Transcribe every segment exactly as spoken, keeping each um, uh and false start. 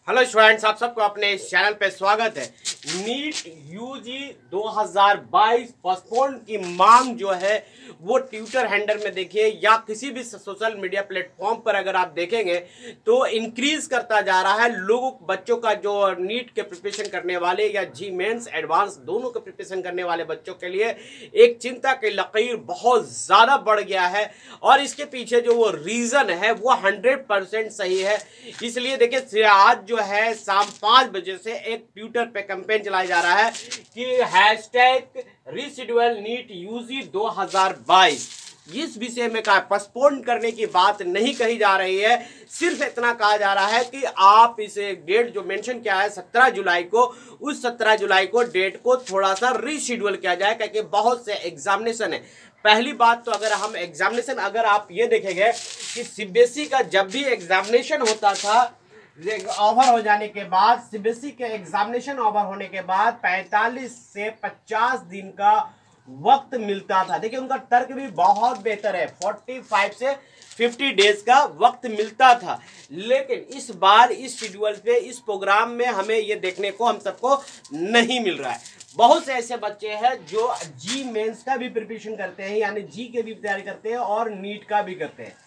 Hello students, आप सबको अपने इस चैनल पे स्वागत है। नीट यूजी दो हज़ार बाईस पोस्टपोन की मांग जो है वो ट्विटर हैंडल में देखिए या किसी भी सोशल मीडिया प्लेटफॉर्म पर अगर आप देखेंगे तो इंक्रीज करता जा रहा है। लोगों बच्चों का जो नीट के प्रिपरेशन करने वाले या जी मेंस एडवांस दोनों के प्रिपरेशन करने वाले बच्चों के लिए एक चिंता की लकीर बहुत ज़्यादा बढ़ गया है और इसके पीछे जो वो रीज़न है वो हंड्रेड परसेंट सही है। इसलिए देखिए आज जो है शाम पाँच बजे से एक ट्विटर पे कैंपेन चलाया जा रहा है कि हैशटैग रीशेड्यूल नीट यूजी दो हज़ार बाईस। इस विषय में का पोस्टपोन करने की बात नहीं कही जा रही है, सिर्फ इतना कहा जा रहा है कि आप इसे डेट जो मेंशन किया है सत्रह जुलाई को, उस सत्रह जुलाई को डेट को थोड़ा सा रीशेड्यूल किया जाए क्योंकि बहुत से एग्जामिनेशन है। पहली बात तो अगर हम एग्जामिनेशन अगर आप ये देखेंगे कि सीबीएसई का जब भी एग्जामिनेशन होता था ओवर हो जाने के बाद, सीबीएसई के एग्जामिनेशन ओवर होने के बाद पैंतालीस से पचास दिन का वक्त मिलता था। देखिए उनका तर्क भी बहुत बेहतर है, पैंतालीस से पचास डेज का वक्त मिलता था। लेकिन इस बार इस शेड्यूल पे इस प्रोग्राम में हमें ये देखने को हम सबको नहीं मिल रहा है। बहुत से ऐसे बच्चे हैं जो जी मेंस का भी प्रिपरेशन करते हैं, यानी जी के भी तैयारी करते हैं और नीट का भी करते हैं।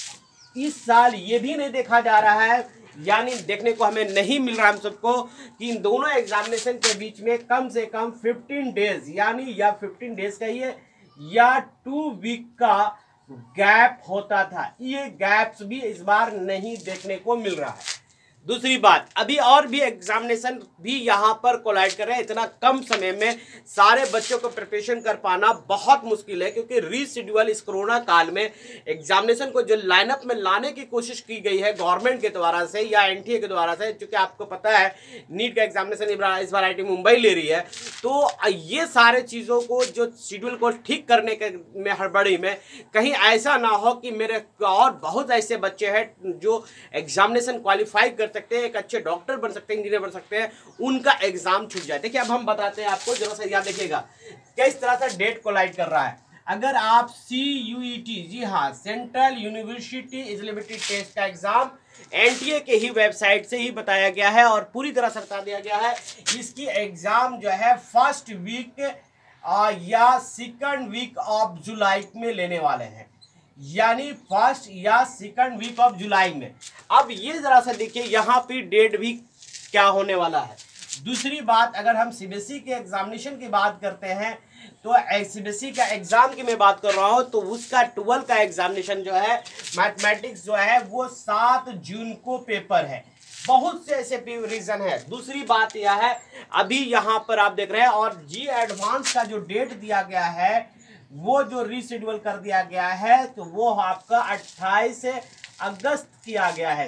इस साल ये भी नहीं देखा जा रहा है, यानी देखने को हमें नहीं मिल रहा हम सबको कि इन दोनों एग्जामिनेशन के बीच में कम से कम पंद्रह डेज यानी या पंद्रह डेज का ये या टू वीक का गैप होता था। ये गैप्स भी इस बार नहीं देखने को मिल रहा है। दूसरी बात, अभी और भी एग्जामिनेशन भी यहाँ पर कोलाइड कर रहे हैं। इतना कम समय में सारे बच्चों को प्रिपरेशन कर पाना बहुत मुश्किल है क्योंकि रीशेड्यूल इस कोरोना काल में एग्जामिनेशन को जो लाइनअप में लाने की कोशिश की गई है गवर्नमेंट के द्वारा से या एनटीए के द्वारा से, क्योंकि आपको पता है नीट का एग्जामिनेशन इस बार आई टी मुंबई ले रही है, तो ये सारे चीज़ों को जो शेड्यूल को ठीक करने के में हड़बड़ी में कहीं ऐसा ना हो कि मेरे और बहुत ऐसे बच्चे हैं जो एग्जामिनेशन क्वालिफाई कर सकते हैं, एक अच्छे डॉक्टर बन सकते हैं, इंजीनियर बन सकते हैं, उनका एग्जाम छूट जाए। देखिए अब हम बताते हैं आपको, जरा सा याद देखिएगा किस तरह से डेट कोलाइड कर रहा है। अगर आप सी यू ई टी, जी हाँ, सेंट्रल यूनिवर्सिटी एलिजिबिलिटी टेस्ट का एग्जाम एनटीए के ही वेबसाइट से ही बताया गया है और पूरी तरह से बता दिया गया है। इसकी एग्जाम जो है फर्स्ट वीक या सेकंड वीक ऑफ जुलाई में लेने वाले हैं, यानी फर्स्ट या सेकंड वीक ऑफ जुलाई में। अब ये जरा सा देखिए यहाँ पे डेट भी क्या होने वाला है। दूसरी बात, अगर हम सीबीएसई के एग्जामिनेशन की बात करते हैं तो सीबीएसई का एग्जाम की मैं बात कर रहा हूँ तो उसका ट्वेल्व का एग्जामिनेशन जो है मैथमेटिक्स जो है वो सात जून को पेपर है। बहुत से ऐसे रीजन है। दूसरी बात यह है, अभी यहाँ पर आप देख रहे हैं और जी एडवांस का जो डेट दिया गया है वो जो रीशेड्यूल कर दिया गया है तो वो आपका अट्ठाईस अगस्त किया गया है,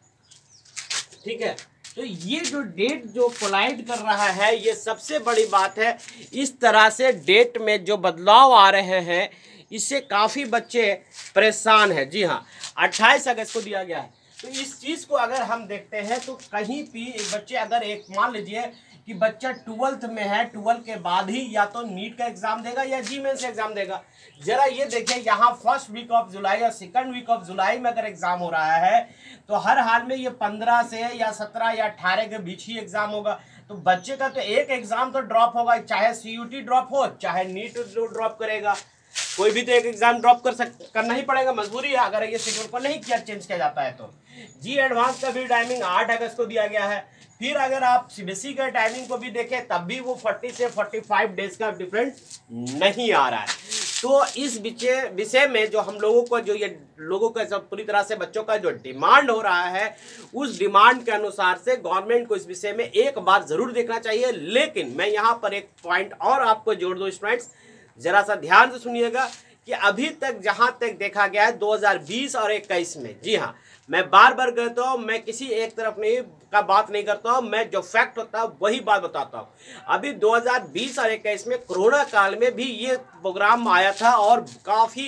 ठीक है। तो ये जो डेट जो कोलाइड कर रहा है ये सबसे बड़ी बात है। इस तरह से डेट में जो बदलाव आ रहे हैं इससे काफ़ी बच्चे परेशान हैं। जी हाँ, अट्ठाईस अगस्त को दिया गया है। तो इस चीज़ को अगर हम देखते हैं तो कहीं भी बच्चे अगर एक मान लीजिए कि बच्चा ट्वेल्थ में है, ट्वेल्थ के बाद ही या तो नीट का एग्जाम देगा या जी मेंस एग्जाम देगा। जरा ये देखिए यहाँ फर्स्ट वीक ऑफ जुलाई या सेकंड वीक ऑफ जुलाई में अगर एग्जाम हो रहा है तो हर हाल में ये पंद्रह से या सत्रह या अठारह के बीच ही एग्जाम होगा। तो बच्चे का तो एक एग्जाम तो ड्रॉप होगा, चाहे सीयूटी ड्रॉप हो चाहे नीट ड्रॉप करेगा, कोई भी तो एक एग्जाम ड्रॉप कर सक करना ही पड़ेगा, मजबूरी है अगर ये शेड्यूल को नहीं किया चेंज किया जाता है तो। जी एडवांस का भी टाइमिंग आठ अगस्त को दिया गया है। फिर अगर आप सीबीएसई का टाइमिंग को भी देखें तब भी वो चालीस से पैंतालीस डेज का डिफरेंस नहीं आ रहा है। तो इस विषय विषय में जो हम लोगों को जो ये लोगों का सब पूरी तरह से बच्चों का जो डिमांड हो रहा है उस डिमांड के अनुसार से गवर्नमेंट को इस विषय में एक बार जरूर देखना चाहिए। लेकिन मैं यहाँ पर एक पॉइंट और आपको जोड़ दूँ स्टूडेंट्स, जरा सा ध्यान से सुनिएगा कि अभी तक जहां तक देखा गया है दो हज़ार बीस और इक्कीस में, जी हाँ, मैं बार बार कहता हूँ, मैं किसी एक तरफ नहीं का बात नहीं करता हूँ, मैं जो फैक्ट होता है वही बात बताता हूँ। अभी दो हज़ार बीस और इक्कीस में कोरोना काल में भी ये प्रोग्राम आया था और काफ़ी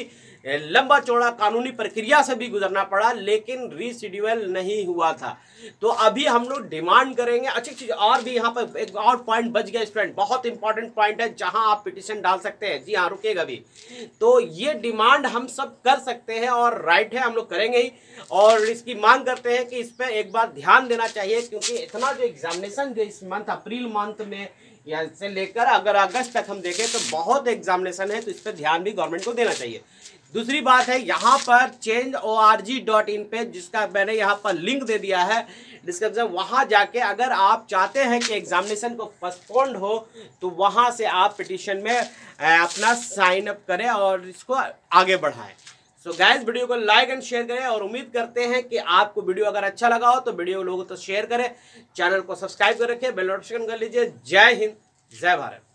लंबा चौड़ा कानूनी प्रक्रिया से भी गुजरना पड़ा, लेकिन रीशेड्यूल नहीं हुआ था। तो अभी हम लोग डिमांड करेंगे। अच्छी चीज और भी यहाँ पर एक और पॉइंट बच गया स्टूडेंट, बहुत इंपॉर्टेंट पॉइंट है जहां आप पिटिशन डाल सकते हैं। जी हाँ, रुकेगा भी। तो ये डिमांड हम सब कर सकते हैं और राइट है, हम लोग करेंगे ही, और इसकी मांग करते हैं कि इस पर एक बार ध्यान देना चाहिए, क्योंकि इतना जो एग्जामिनेशन जो इस मंथ अप्रैल मंथ में या से लेकर अगर अगस्त तक हम देखें तो बहुत एग्जामिनेशन है, तो इस पर ध्यान भी गवर्नमेंट को देना चाहिए। दूसरी बात है, यहाँ पर change O R G dot in पे, जिसका मैंने यहाँ पर लिंक दे दिया है डिस्क्रिप्शन, वहाँ जाके अगर आप चाहते हैं कि एग्जामिनेशन को पोस्टपोन्ड हो तो वहाँ से आप पिटीशन में अपना साइन अप करें और इसको आगे बढ़ाएं। सो गाइस, वीडियो को लाइक एंड शेयर करें, और उम्मीद करते हैं कि आपको वीडियो अगर अच्छा लगा हो तो वीडियो लोगों तो शेयर करें, चैनल को सब्सक्राइब कर रखें, बेल नोटिफिकेशन कर लीजिए। जय हिंद, जय भारत।